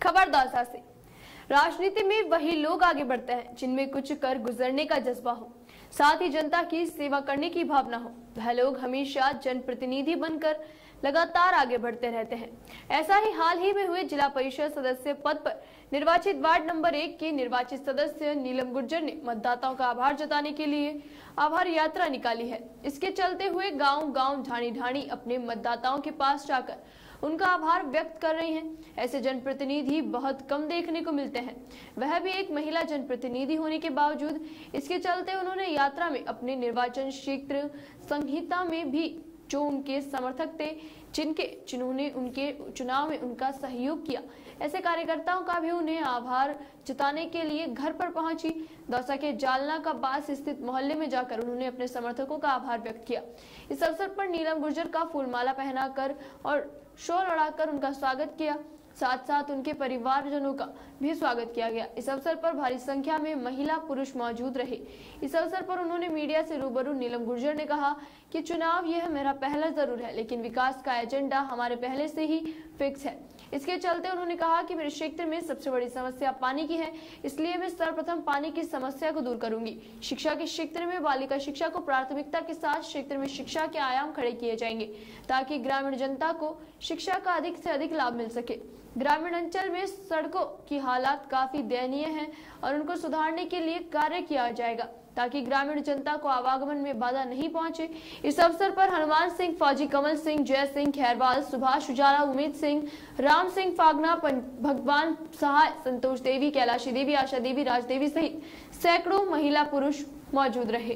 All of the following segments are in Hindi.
खबर दौसा से। राजनीति में वही लोग आगे बढ़ते हैं जिनमें कुछ कर गुजरने का जज्बा हो, साथ ही जनता की सेवा करने की भावना हो। वह लोग हमेशा जनप्रतिनिधि बनकर लगातार आगे बढ़ते रहते हैं। ऐसा ही हाल ही में हुए जिला परिषद सदस्य पद पर निर्वाचित वार्ड नंबर 1 के निर्वाचित सदस्य नीलम गुर्जर ने मतदाताओं का आभार जताने के लिए आभार यात्रा निकाली है। इसके चलते हुए गांव-गांव, ढाणी-ढाणी अपने मतदाताओं के पास जाकर उनका आभार व्यक्त कर रही हैं। ऐसे जनप्रतिनिधि बहुत कम देखने को मिलते हैं, वह भी एक महिला जनप्रतिनिधि होने के बावजूद। इसके चलते उन्होंने यात्रा में अपने निर्वाचन क्षेत्र संहिता में भी जो उनके समर्थक थे, जिन्होंने उनके चुनाव में उनका सहयोग किया, ऐसे कार्यकर्ताओं का भी उन्हें आभार जताने के लिए घर पर पहुंची। दौसा के जालना का बास स्थित मोहल्ले में जाकर उन्होंने अपने समर्थकों का आभार व्यक्त किया। इस अवसर पर नीलम गुर्जर का फूलमाला पहनाकर और शोर उड़ाकर उनका स्वागत किया, साथ साथ उनके परिवारजनों का भी स्वागत किया गया। इस अवसर पर भारी संख्या में महिला पुरुष मौजूद रहे। इस अवसर पर उन्होंने मीडिया से रूबरू नीलम गुर्जर ने कहा कि चुनाव यह मेरा पहला जरूर है, लेकिन विकास का एजेंडा हमारे पहले से ही फिक्स है। इसके चलते उन्होंने कहा कि मेरे क्षेत्र में सबसे बड़ी समस्या पानी की है, इसलिए मैं सर्वप्रथम पानी की समस्या को दूर करूंगी। शिक्षा के क्षेत्र में बालिका शिक्षा को प्राथमिकता के साथ क्षेत्र में शिक्षा के आयाम खड़े किए जाएंगे, ताकि ग्रामीण जनता को शिक्षा का अधिक से अधिक लाभ मिल सके। ग्रामीण अंचल में सड़कों की हालात काफी दयनीय हैं और उनको सुधारने के लिए कार्य किया जाएगा, ताकि ग्रामीण जनता को आवागमन में बाधा नहीं पहुंचे। इस अवसर पर हनुमान सिंह, फौजी कमल सिंह, जय सिंह खैरवाल, सुभाष उजाला, उमेद सिंह, राम सिंह फागना, भगवान सहाय, संतोष देवी, कैलाशी देवी, आशा देवी, राज देवी सहित सैकड़ों महिला पुरुष मौजूद रहे।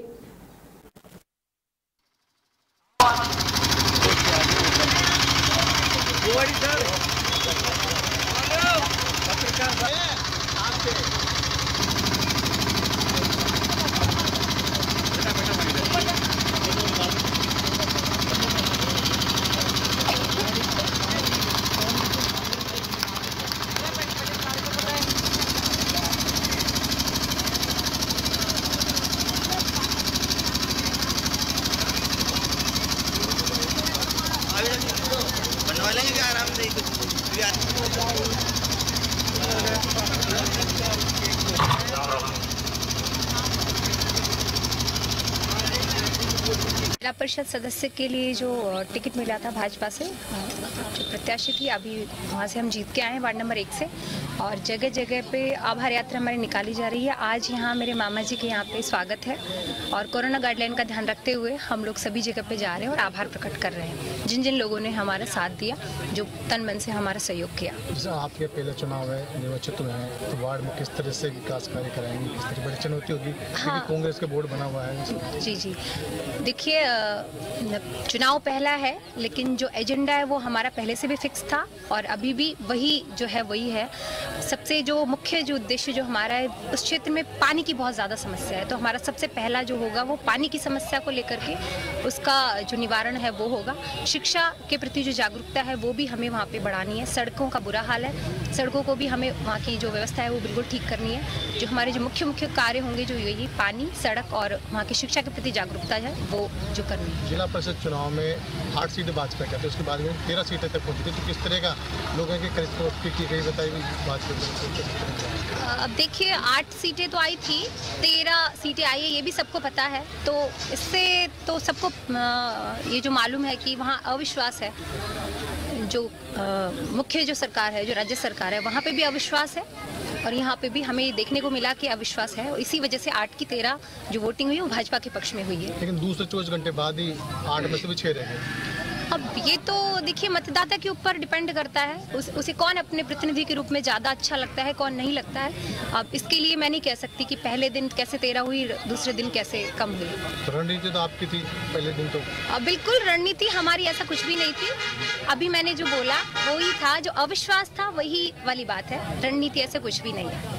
बनवा लेंगे क्या आराम से जिला परिषद सदस्य के लिए जो टिकट मिला था भाजपा से, जो प्रत्याशी थी, अभी वहाँ से हम जीत के आए हैं वार्ड नंबर 1 से। और जगह जगह पे आभार यात्रा हमारी निकाली जा रही है। आज यहाँ मेरे मामा जी के यहाँ पे स्वागत है और कोरोना गाइडलाइन का ध्यान रखते हुए हम लोग सभी जगह पे जा रहे हैं और आभार प्रकट कर रहे हैं जिन जिन लोगों ने हमारा साथ दिया, जो तन मन से हमारा सहयोग किया। जैसे आपके पहले चुनाव है, निर्वाचित हुए हैं, तो वार्ड में किस तरह से विकास कार्य कराएंगे, किस तरह बड़ी चुनौती होगी? हाँ, कांग्रेस का बोर्ड बना हुआ है। जी, देखिए चुनाव पहला है, लेकिन जो एजेंडा है वो हमारा पहले से भी फिक्स था और अभी भी वही जो है वही है। सबसे जो मुख्य जो उद्देश्य जो हमारा है, उस क्षेत्र में पानी की बहुत ज़्यादा समस्या है, तो हमारा सबसे पहला जो होगा वो पानी की समस्या को लेकर के उसका जो निवारण है वो होगा। शिक्षा के प्रति जो जागरूकता है वो भी हमें वहाँ पे बढ़ानी है। सड़कों का बुरा हाल है, सड़कों को भी हमें वहाँ की जो व्यवस्था है वो बिल्कुल ठीक करनी है। जो हमारे जो मुख्य कार्य होंगे जो यही पानी, सड़क और वहाँ की शिक्षा के प्रति जागरूकता है वो जो करनी है। जिला परिषद चुनाव में 8 सीटें भाजपा का थे, उसके बाद में 13 सीटें तक पहुंची थी, तो किस तरह का लोगों के की गई बताई भाजपा? अब देखिए 8 सीटें तो आई थी, 13 सीटें आई है, ये भी सबको पता है। तो इससे तो सबको ये जो मालूम है कि वहाँ अविश्वास है। जो मुख्य जो सरकार है, जो राज्य सरकार है, वहाँ पे भी अविश्वास है और यहाँ पे भी हमें देखने को मिला कि अविश्वास है। इसी वजह से 8 की 13 जो वोटिंग हुई वो भाजपा के पक्ष में हुई है। लेकिन दूसरे 24 घंटे बाद ही 8 में से भी 6 रह गए। अब ये तो देखिए मतदाता के ऊपर डिपेंड करता है, उसे कौन अपने प्रतिनिधि के रूप में ज़्यादा अच्छा लगता है, कौन नहीं लगता है। अब इसके लिए मैं नहीं कह सकती कि पहले दिन कैसे 13 हुई, दूसरे दिन कैसे कम हुई। रणनीति तो आपकी थी पहले दिन तो? बिल्कुल रणनीति हमारी ऐसा कुछ भी नहीं थी। अभी मैंने जो बोला वही था, जो अविश्वास था वही वाली बात है। रणनीति ऐसे कुछ भी नहीं है।